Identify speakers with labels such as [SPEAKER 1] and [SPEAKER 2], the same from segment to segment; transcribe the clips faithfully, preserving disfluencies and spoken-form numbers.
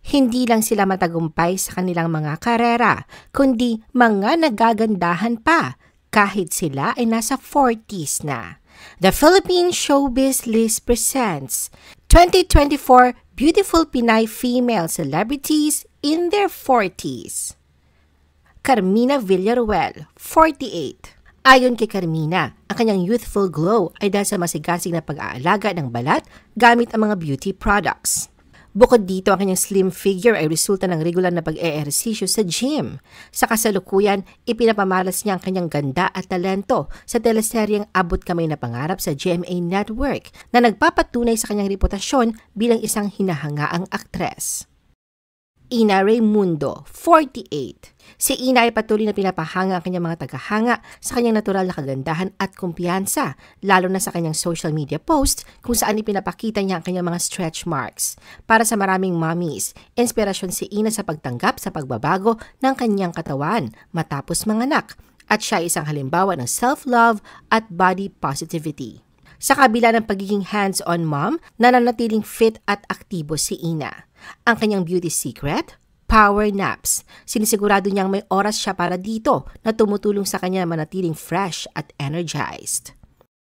[SPEAKER 1] Hindi lang sila matagumpay sa kanilang mga karera, kundi mga nagagandahan pa kahit sila ay nasa forties na. The Philippine Showbiz List presents twenty twenty-four Beautiful Pinay Female Celebrities in their forties. Carmina Villaruel, forty-eight. Ayon kay Carmina, ang kanyang youthful glow ay dahil sa masigasig na pag-aalaga ng balat gamit ang mga beauty products. Bukod dito, ang kanyang slim figure ay resulta ng regular na pag-e-ehersisyo sa gym. Sa kasalukuyan, ipinapamalas niya ang kanyang ganda at talento sa teleseryeng Abot Kamay na Pangarap sa G M A Network na nagpapatunay sa kanyang reputasyon bilang isang hinahangaang aktres. Ina Raymundo, forty-eight. Si Ina ay patuloy na pinapahanga ang kanyang mga tagahanga sa kanyang natural na kagandahan at kumpiyansa, lalo na sa kanyang social media post kung saan ipinapakita niya ang kanyang mga stretch marks. Para sa maraming mommies, inspirasyon si Ina sa pagtanggap sa pagbabago ng kanyang katawan matapos manganak, at siya ay isang halimbawa ng self-love at body positivity. Sa kabila ng pagiging hands-on mom, nananatiling fit at aktibo si Ina. Ang kanyang beauty secret? Power naps. Sinisigurado niyang may oras siya para dito na tumutulong sa kanya manatiling fresh at energized.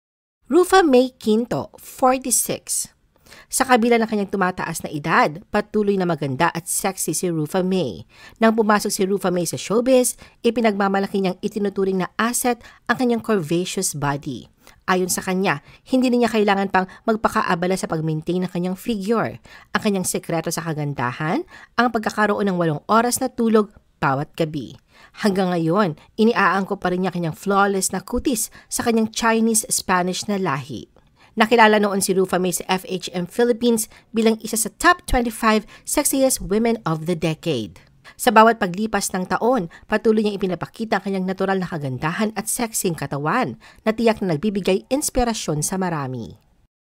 [SPEAKER 1] Rufa May Quinto, forty-six. Sa kabila ng kanyang tumataas na edad, patuloy na maganda at sexy si Rufa May. Nang pumasok si Rufa May sa showbiz, ipinagmamalaki niyang itinuturing na asset ang kanyang curvaceous body. Ayon sa kanya, hindi na niya kailangan pang magpakaabala sa pag-maintain ng kanyang figure. Ang kanyang sekreto sa kagandahan, ang pagkakaroon ng walong oras na tulog bawat gabi. Hanggang ngayon, iniaangkop pa rin niya kanyang flawless na kutis sa kanyang Chinese-Spanish na lahi. Nakilala noon si Rufa May sa F H M Philippines bilang isa sa top twenty-five sexiest women of the decade. Sa bawat paglipas ng taon, patuloy niyang ipinapakita ang kanyang natural na kagandahan at sexing katawan na tiyak na nagbibigay inspirasyon sa marami.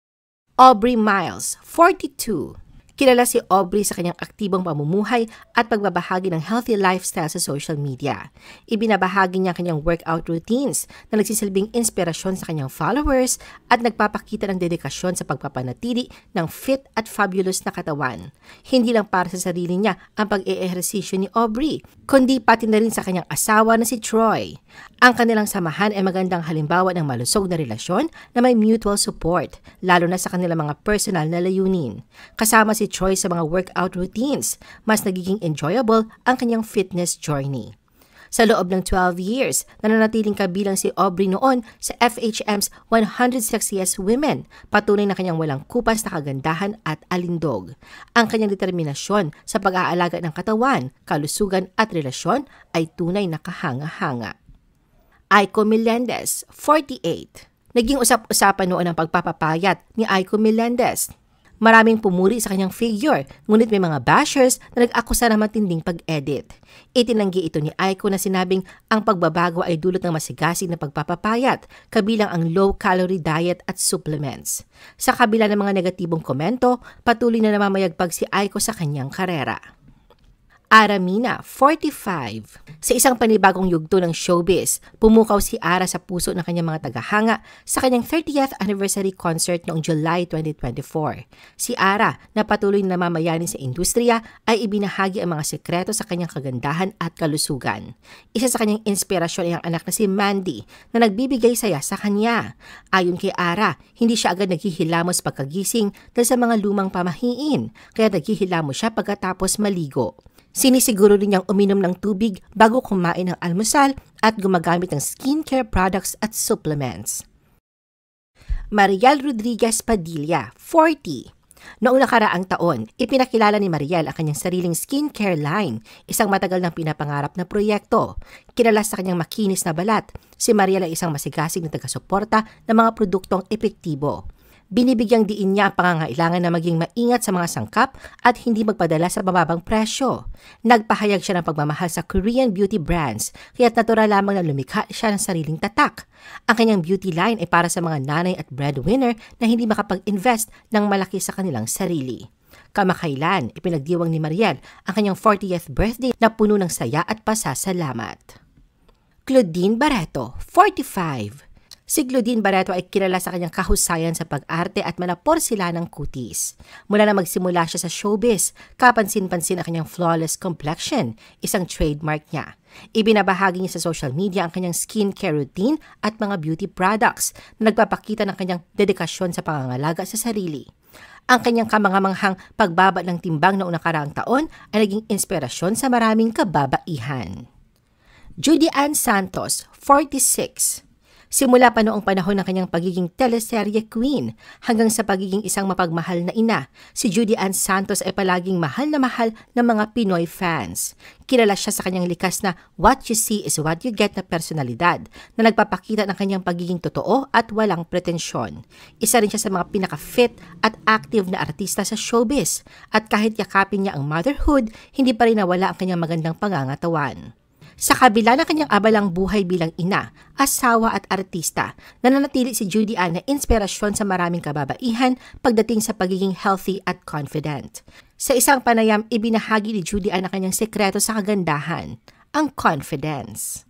[SPEAKER 1] Aubrey Miles, forty-two. Kilala si Aubrey sa kanyang aktibong pamumuhay at pagbabahagi ng healthy lifestyle sa social media. Ibinabahagi niya ang kanyang workout routines na nagsisilbing inspirasyon sa kanyang followers at nagpapakita ng dedikasyon sa pagpapanatili ng fit at fabulous na katawan. Hindi lang para sa sarili niya ang pag-e-ehersisyo ni Aubrey, kundi pati na rin sa kanyang asawa na si Troy. Ang kanilang samahan ay magandang halimbawa ng malusog na relasyon na may mutual support, lalo na sa kanilang mga personal na layunin. Kasama si Troy sa mga workout routines, mas nagiging enjoyable ang kanyang fitness journey. Sa loob ng twelve years, nananatiling kabilang si Aubrey noon sa F H M's one hundred Sexiest Women, patunay na kanyang walang kupas na kagandahan at alindog. Ang kanyang determinasyon sa pag-aalaga ng katawan, kalusugan at relasyon ay tunay na kahanga-hanga. Aiko Melendez, forty-eight. Naging usap-usapan noon ang pagpapapayat ni Aiko Melendez. Maraming pumuri sa kanyang figure, ngunit may mga bashers na nag-akusa ng matinding pag-edit. Itinanggi ito ni Aiko na sinabing ang pagbabago ay dulot ng masigasig na pagpapapayat, kabilang ang low-calorie diet at supplements. Sa kabila ng mga negatibong komento, patuloy na namamayagpag si Aiko sa kanyang karera. Aramina, forty-five. Sa isang panibagong yugto ng showbiz, pumukaw si Ara sa puso ng kanyang mga tagahanga sa kanyang thirtieth anniversary concert noong July twenty twenty-four. Si Ara, na patuloy na namamayani sa industriya, ay ibinahagi ang mga sekreto sa kanyang kagandahan at kalusugan. Isa sa kanyang inspirasyon ay ang anak na si Mandy na nagbibigay saya sa kanya. Ayon kay Ara, hindi siya agad naghihilamos pagkagising dahil sa mga lumang pamahiin, kaya naghihilamos siya pagkatapos maligo. Sinisiguro rin niyang uminom ng tubig bago kumain ng almusal at gumagamit ng skincare products at supplements. Mariel Rodriguez Padilla, forty. Noong nakaraang taon, ipinakilala ni Mariel ang kanyang sariling skincare line, isang matagal nang pinapangarap na proyekto. Kilala sa kanyang makinis na balat, si Mariel ay isang masigasig na taga-suporta ng mga produktong epektibo. Binibigyang diin niya ang pangangailangan na maging maingat sa mga sangkap at hindi magpadala sa mababang presyo. Nagpahayag siya ng pagmamahal sa Korean beauty brands, kaya't natural lamang na lumikha siya ng sariling tatak. Ang kanyang beauty line ay para sa mga nanay at breadwinner na hindi makapag-invest ng malaki sa kanilang sarili. Kamakailan, ipinagdiwang ni Mariel ang kanyang fortieth birthday na puno ng saya at pasasalamat. Claudine Barreto, forty-five. Si Claudine Barreto ay kilala sa kanyang kahusayan sa pag-arte at malaporsilanang kutis. Mula na magsimula siya sa showbiz, kapansin-pansin ang kanyang flawless complexion, isang trademark niya. Ibinabahagi niya sa social media ang kanyang skincare routine at mga beauty products na nagpapakita ng kanyang dedikasyon sa pangangalaga sa sarili. Ang kanyang kamangamanghang pagbaba ng timbang noong nakaraang taon ay naging inspirasyon sa maraming kababaihan. Judy Ann Santos, forty-six. Simula pa noong panahon ng kanyang pagiging teleserye queen hanggang sa pagiging isang mapagmahal na ina, si Judy Ann Santos ay palaging mahal na mahal ng mga Pinoy fans. Kilala siya sa kanyang likas na what you see is what you get na personalidad na nagpapakita ng kanyang pagiging totoo at walang pretensyon. Isa rin siya sa mga pinaka-fit at active na artista sa showbiz at kahit yakapin niya ang motherhood, hindi pa rin nawala ang kanyang magandang pangangatawan. Sa kabila ng kanyang abalang buhay bilang ina, asawa at artista, nananatili si Judy Ann na inspirasyon sa maraming kababaihan pagdating sa pagiging healthy at confident. Sa isang panayam, ibinahagi ni Judy Ann ang kanyang sekreto sa kagandahan, ang confidence.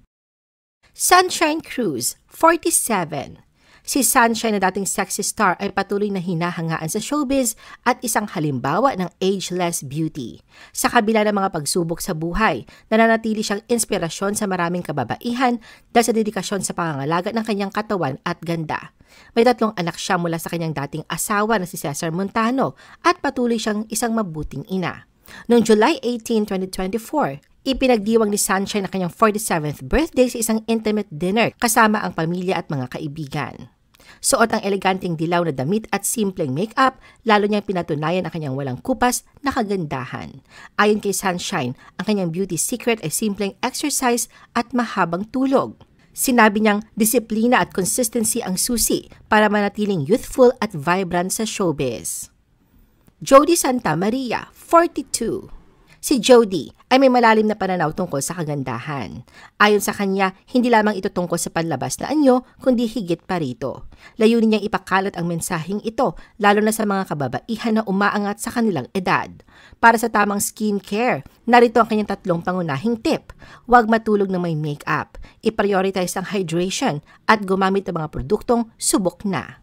[SPEAKER 1] Sunshine Cruz, forty-seven. Si Sunshine na dating sexy star ay patuloy na hinahangaan sa showbiz at isang halimbawa ng ageless beauty. Sa kabila ng mga pagsubok sa buhay, nananatili siyang inspirasyon sa maraming kababaihan dahil sa dedikasyon sa pangangalaga ng kanyang katawan at ganda. May tatlong anak siya mula sa kanyang dating asawa na si Cesar Montano at patuloy siyang isang mabuting ina. Noong July eighteenth, twenty twenty-four, ipinagdiwang ni Sunshine ang kanyang forty-seventh birthday sa isang intimate dinner kasama ang pamilya at mga kaibigan. Suot ang eleganteng dilaw na damit at simpleng make-up, lalo niyang pinatunayan ang kanyang walang kupas na kagandahan. Ayon kay Sunshine, ang kanyang beauty secret ay simpleng exercise at mahabang tulog. Sinabi niyang disiplina at consistency ang susi para manatiling youthful at vibrant sa showbiz. Jody Santa Maria, forty-two. Si Jody ay may malalim na pananaw tungkol sa kagandahan. Ayon sa kanya, hindi lamang ito tungkol sa panlabas na anyo, kundi higit pa rito. Layunin niyang ipakalat ang mensaheng ito, lalo na sa mga kababaihan na umaangat sa kanilang edad. Para sa tamang skincare, narito ang kanyang tatlong pangunahing tip. Huwag matulog na may makeup, i-prioritize ang hydration, at gumamit ng mga produktong subok na.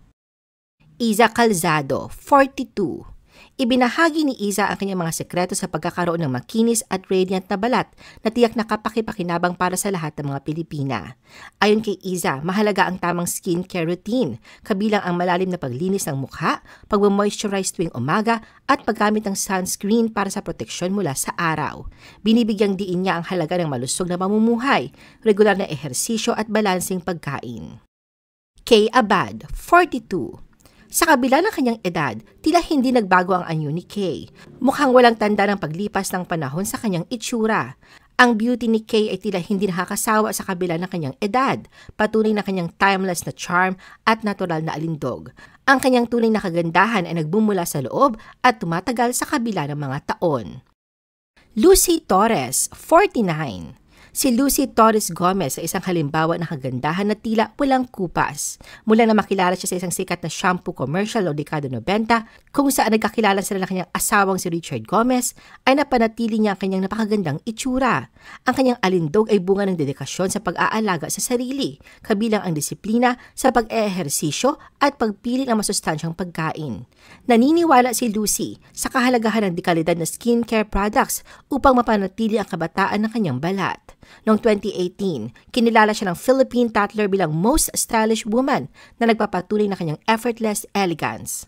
[SPEAKER 1] Iza Calzado, forty-two. Ibinahagi ni Iza ang kanyang mga sekreto sa pagkakaroon ng makinis at radiant na balat na tiyak na kapakipakinabang para sa lahat ng mga Pilipina. Ayon kay Iza, mahalaga ang tamang skincare routine, kabilang ang malalim na paglinis ng mukha, pag-moisturize tuwing umaga at paggamit ng sunscreen para sa proteksyon mula sa araw. Binibigyang diin niya ang halaga ng malusog na pamumuhay, regular na ehersisyo at balansing pagkain. Kay Abad, forty-two. Sa kabila ng kanyang edad, tila hindi nagbago ang anyo ni Kay. Mukhang walang tanda ng paglipas ng panahon sa kanyang itsura. Ang beauty ni Kay ay tila hindi nakakasawa sa kabila ng kanyang edad, patunay na kanyang timeless na charm at natural na alindog. Ang kanyang tunay na kagandahan ay nagbumula sa loob at tumatagal sa kabila ng mga taon. Lucy Torres, forty-nine. Si Lucy Torres Gomez ay isang halimbawa ng kagandahan na tila walang kupas. Mula na makilala siya sa isang sikat na shampoo commercial o dekada nobenta, kung saan nagkakilala sila ng kanyang asawang si Richard Gomez, ay napanatili niya ang kanyang napakagandang itsura. Ang kanyang alindog ay bunga ng dedikasyon sa pag-aalaga sa sarili, kabilang ang disiplina sa pag-eehersisyo at pagpili ng masustansyang pagkain. Naniniwala si Lucy sa kahalagahan ng dekalidad na skincare products upang mapanatili ang kabataan ng kanyang balat. Noong twenty eighteen, kinilala siya ng Philippine Tatler bilang most stylish woman na nagpapatunay na kanyang effortless elegance.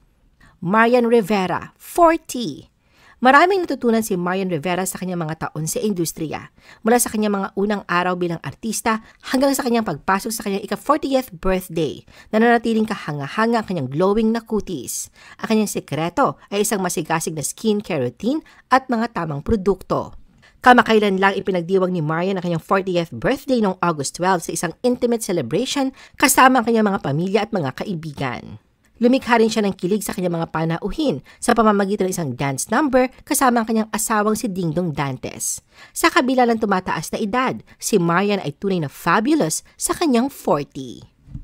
[SPEAKER 1] Marian Rivera, forty. Maraming natutunan si Marian Rivera sa kanyang mga taon sa industriya, mula sa kanyang mga unang araw bilang artista hanggang sa kanyang pagpasok sa kanyang ika-fortieth birthday, na nanatiling kahanga-hanga ang kanyang glowing na kutis. Ang kanyang sekreto ay isang masigasig na skincare routine at mga tamang produkto. Kamakailan lang ipinagdiwang ni Marian ang kanyang fortieth birthday noong August twelfth sa isang intimate celebration kasama ang kanyang mga pamilya at mga kaibigan. Lumikha rin siya ng kilig sa kanyang mga panauhin sa pamamagitan ng isang dance number kasama ang kanyang asawang si Dingdong Dantes. Sa kabila ng tumataas na edad, si Marian ay tunay na fabulous sa kanyang forty.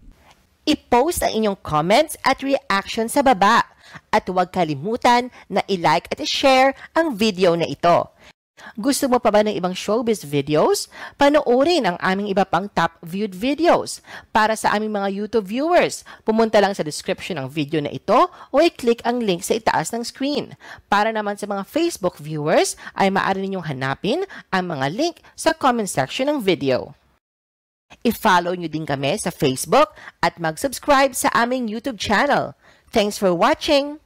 [SPEAKER 1] I-post ang inyong comments at reaction sa baba at huwag kalimutan na i-like at i-share ang video na ito. Gusto mo pa ba ng ibang showbiz videos? Panoorin ang aming iba pang top viewed videos. Para sa aming mga YouTube viewers, pumunta lang sa description ng video na ito o i-click ang link sa itaas ng screen. Para naman sa mga Facebook viewers, ay maaari ninyong hanapin ang mga link sa comment section ng video. I-follow nyo din kami sa Facebook at mag-subscribe sa aming YouTube channel. Thanks for watching!